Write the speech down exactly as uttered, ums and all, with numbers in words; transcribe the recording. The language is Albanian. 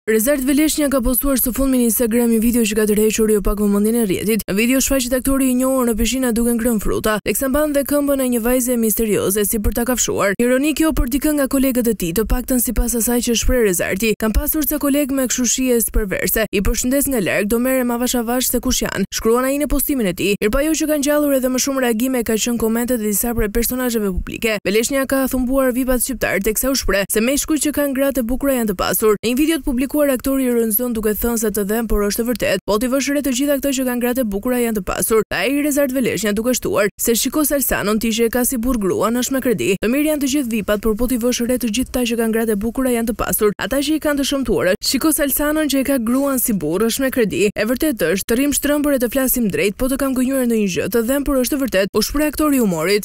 Rezart Veleshnja ka postuar së fundmi në Instagram një video që ka tërhequr jo pak vëmendjen e rrjetit. Në video shfaqet aktori i njohur në peshina duke ngrënë fruta, teksa mban dhe këmbën e një vajze misterioze si për ta kafshuar. Ironi kjo për dikën nga kolegët e tij, të paktën sipas asaj që shpreh Rezarti. Kam pasur ca kolegë me këshushije perverse. I përshëndes nga larg, do merrem avash avash se kush janë. Shkruan ai në postimin e tij. Mirpo ajo që ka ngjallur edhe më shumë reagime ka qenë komentet e disa prej personazheve publike. Veleshnja ka thumbuar vipat shqiptar teksa u shpreh se meshkujt që kanë gratë e bukura janë të pasur. Në një video të publikuar aktori ironizon duke thënë se të dhem, por është e vërtet. Po ti vësh re të gjitha këto që kanë gratë e bukura janë të pasur. Ai Rezart Veleshnja duke shtuar se shiko Salsanon ti që e ka si burr gruan është me kredi. Të mirë janë të gjithë vipat, por po ti vësh re të gjithë ta që kanë gratë e bukura janë të pasur. Ata që i kanë të shëmtuar. Shiko Salsanon që e ka gruan si burr është me kredi. E vërtet është, të rrim shtrëmbër e të flasim drejt, po të kam gënjur ndonjë gjë. Të dhem, por është e vërtet. U shpreh aktori i humorit.